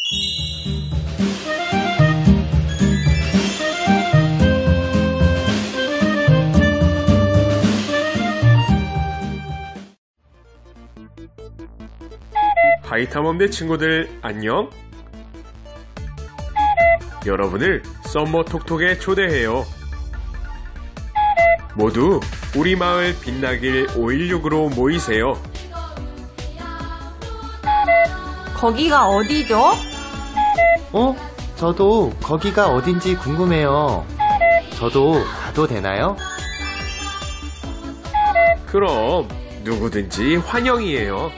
하이탐험대 친구들 안녕? 여러분을 썸머 톡톡에 초대해요. 모두 우리 마을 빛나길 516으로 모이세요. 거기가 어디죠? 저도 거기가 어딘지 궁금해요. 저도 가도 되나요? 그럼 누구든지 환영이에요.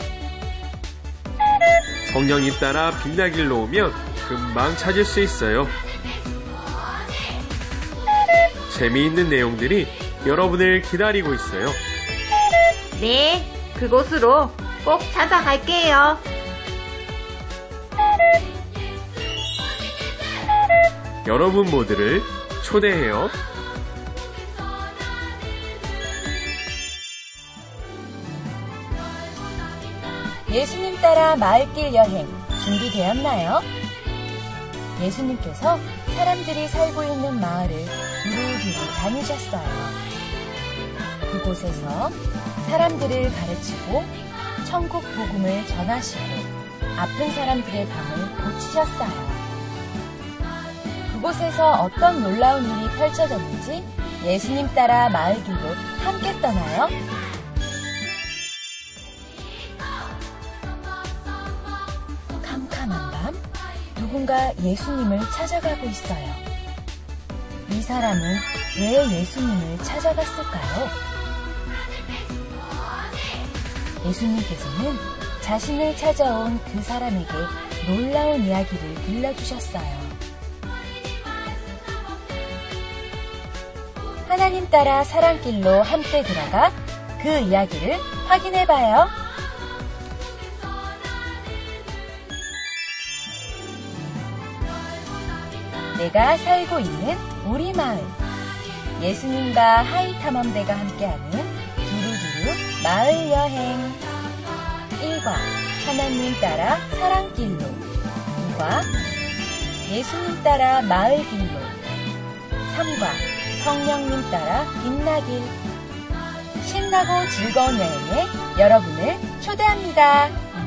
성령님 따라 빛나길로 오면 금방 찾을 수 있어요. 재미있는 내용들이 여러분을 기다리고 있어요. 네, 그곳으로 꼭 찾아갈게요. 여러분 모두를 초대해요. 예수님 따라 마을길 여행 준비되었나요? 예수님께서 사람들이 살고 있는 마을을 두루두루 다니셨어요. 그곳에서 사람들을 가르치고 천국 복음을 전하시고 아픈 사람들의 병을 고치셨어요. 그곳에서 어떤 놀라운 일이 펼쳐졌는지 예수님 따라 마을길로 함께 떠나요. 캄캄한 밤, 누군가 예수님을 찾아가고 있어요. 이 사람은 왜 예수님을 찾아갔을까요? 예수님께서는 자신을 찾아온 그 사람에게 놀라운 이야기를 들려주셨어요. 하나님 따라 사랑길로 함께 들어가 그 이야기를 확인해봐요. 내가 살고 있는 우리 마을. 예수님과 하이탐험대가 함께하는 두루두루 마을 여행. 1과 하나님 따라 사랑길로. 2과 예수님 따라 마을길로. 3과 성령님 따라 빛나길. 신나고 즐거운 여행에 여러분을 초대합니다.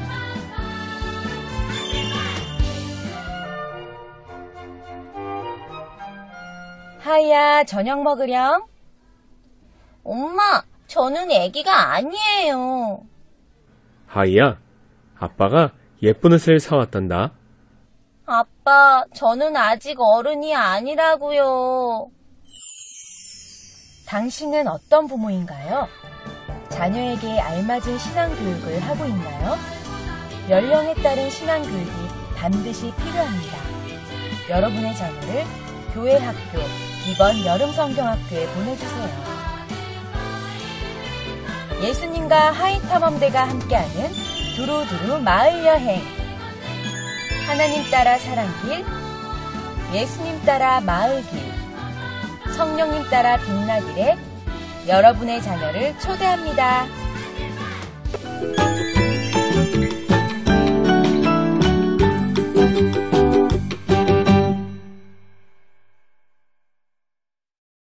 하이야, 저녁 먹으렴? 엄마, 저는 애기가 아니에요. 하이야, 아빠가 예쁜 옷을 사왔단다. 아빠, 저는 아직 어른이 아니라고요. 당신은 어떤 부모인가요? 자녀에게 알맞은 신앙교육을 하고 있나요? 연령에 따른 신앙교육이 반드시 필요합니다. 여러분의 자녀를 교회 학교, 이번 여름 성경학교에 보내주세요. 예수님과 하이탐험대가 함께하는 두루두루 마을 여행. 하나님 따라 사랑길, 예수님 따라 마을길, 성령님 따라 빛나길에 여러분의 자녀를 초대합니다.